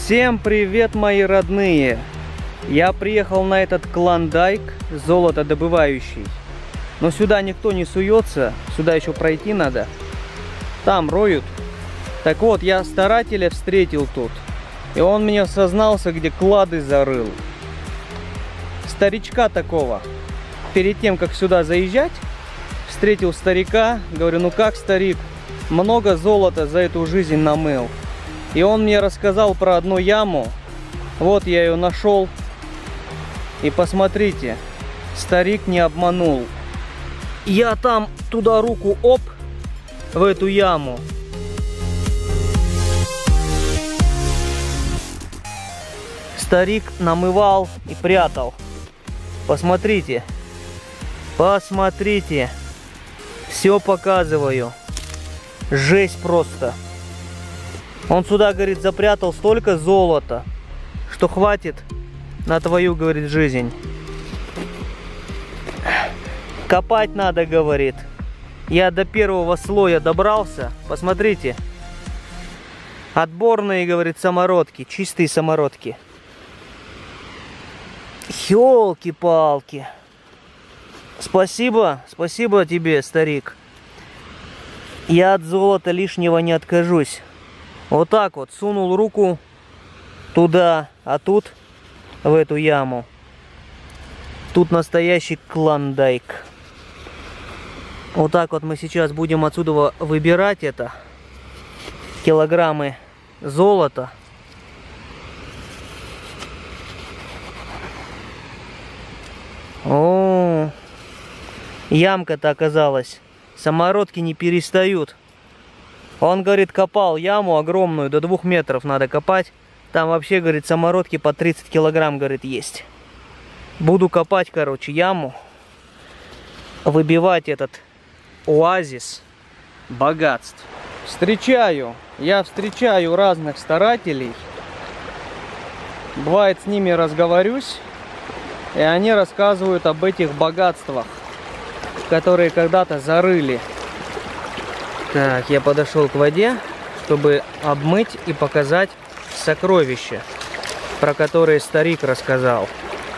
Всем привет, мои родные! Я приехал на этот клондайк, золотодобывающий. Но сюда никто не суется, сюда еще пройти надо. Там роют. Так вот, я старателя встретил тут. И он мне сознался, где клады зарыл. Старичка такого. Перед тем, как сюда заезжать, встретил старика. Говорю, ну как, старик, много золота за эту жизнь намыл. И он мне рассказал про одну яму. Вот я ее нашел. И посмотрите, старик не обманул. Я там туда руку оп, в эту яму. Старик намывал и прятал. Посмотрите. Посмотрите. Все показываю. Жесть просто. Он сюда, говорит, запрятал столько золота, что хватит на твою, говорит, жизнь. Копать надо, говорит. Я до первого слоя добрался. Посмотрите. Отборные, говорит, самородки. Чистые самородки. Ёлки-палки. Спасибо. Спасибо тебе, старик. Я от золота лишнего не откажусь. Вот так вот сунул руку туда, а тут в эту яму. Тут настоящий клондайк. Вот так вот мы сейчас будем отсюда выбирать это. Килограммы золота. О, ямка-то оказалась. Самородки не перестают. Он, говорит, копал яму огромную, до 2 метров надо копать. Там вообще, говорит, самородки по 30 килограмм, говорит, есть. Буду копать, короче, яму. Выбивать этот оазис богатств. Я встречаю разных старателей. Бывает, с ними разговорюсь. И они рассказывают об этих богатствах, которые когда-то зарыли. Так, я подошел к воде, чтобы обмыть и показать сокровища, про которые старик рассказал.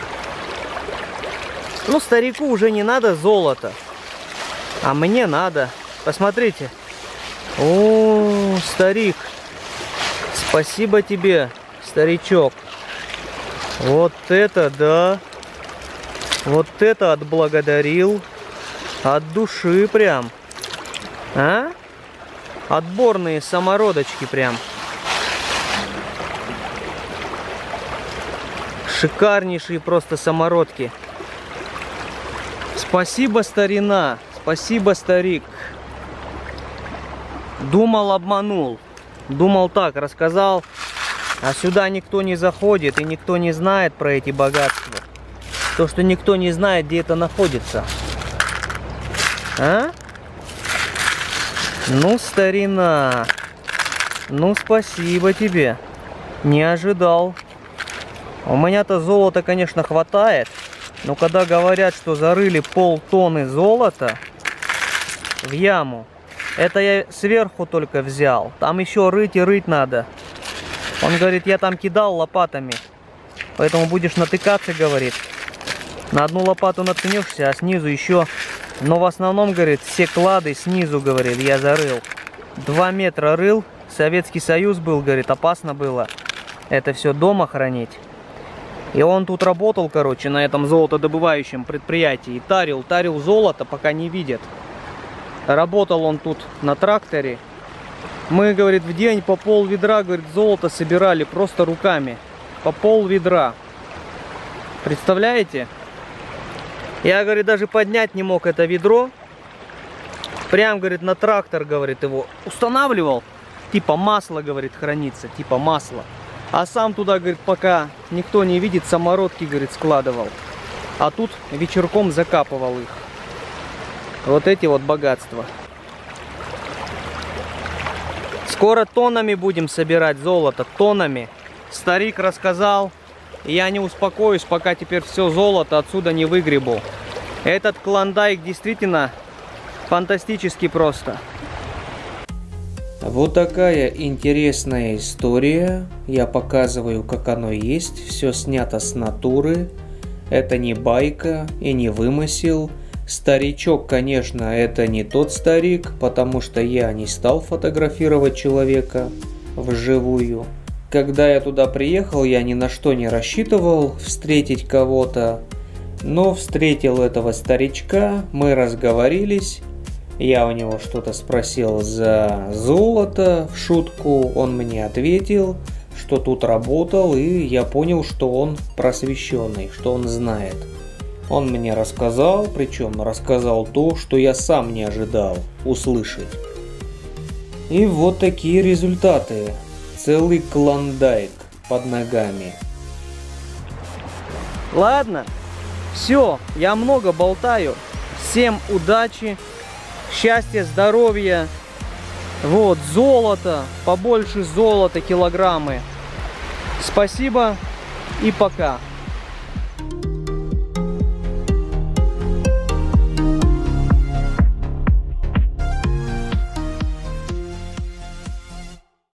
Ну, старику уже не надо золото, а мне надо. Посмотрите. О, старик, спасибо тебе, старичок. Вот это да. Вот это отблагодарил. От души прям. А? Отборные самородочки прям. Шикарнейшие просто самородки. Спасибо, старина. Спасибо, старик. Думал, обманул. Думал так, рассказал. А сюда никто не заходит и никто не знает про эти богатства. То, что никто не знает, где это находится. А? Ну, старина. Ну, спасибо тебе. Не ожидал. У меня-то золота, конечно, хватает. Но когда говорят, что зарыли полтонны золота в яму, это я сверху только взял. Там еще рыть и рыть надо. Он говорит, я там кидал лопатами. Поэтому будешь натыкаться, говорит. На одну лопату наткнешься, а снизу еще. Но в основном, говорит, все клады снизу, говорит, я зарыл. 2 метра рыл. Советский Союз был, говорит, опасно было это все дома хранить. И он тут работал, короче, на этом золотодобывающем предприятии. И тарил золото, пока не видят. Работал он тут на тракторе. Мы, говорит, в день по пол ведра, говорит, золото собирали просто руками. По пол ведра. Представляете? Я, говорит, даже поднять не мог это ведро. Прям, говорит, на трактор, говорит, его устанавливал. Типа масло, говорит, хранится. Типа масло. А сам туда, говорит, пока никто не видит, самородки, говорит, складывал. А тут вечерком закапывал их. Вот эти вот богатства. Скоро тоннами будем собирать золото. Тоннами. Старик рассказал. Я не успокоюсь, пока теперь все золото отсюда не выгребу. Этот клондайк действительно фантастический просто. Вот такая интересная история. Я показываю, как оно есть. Все снято с натуры. Это не байка и не вымысел. Старичок, конечно, это не тот старик, потому что я не стал фотографировать человека вживую. Когда я туда приехал, я ни на что не рассчитывал встретить кого-то, но встретил этого старичка, мы разговорились. Я у него что-то спросил за золото в шутку, он мне ответил, что тут работал, и я понял, что он просвещенный, что он знает. Он мне рассказал, причем рассказал то, что я сам не ожидал услышать. И вот такие результаты. Целый клондайк под ногами. Ладно, все, я много болтаю. Всем удачи, счастья, здоровья. Вот, золото, побольше золота, килограммы. Спасибо и пока.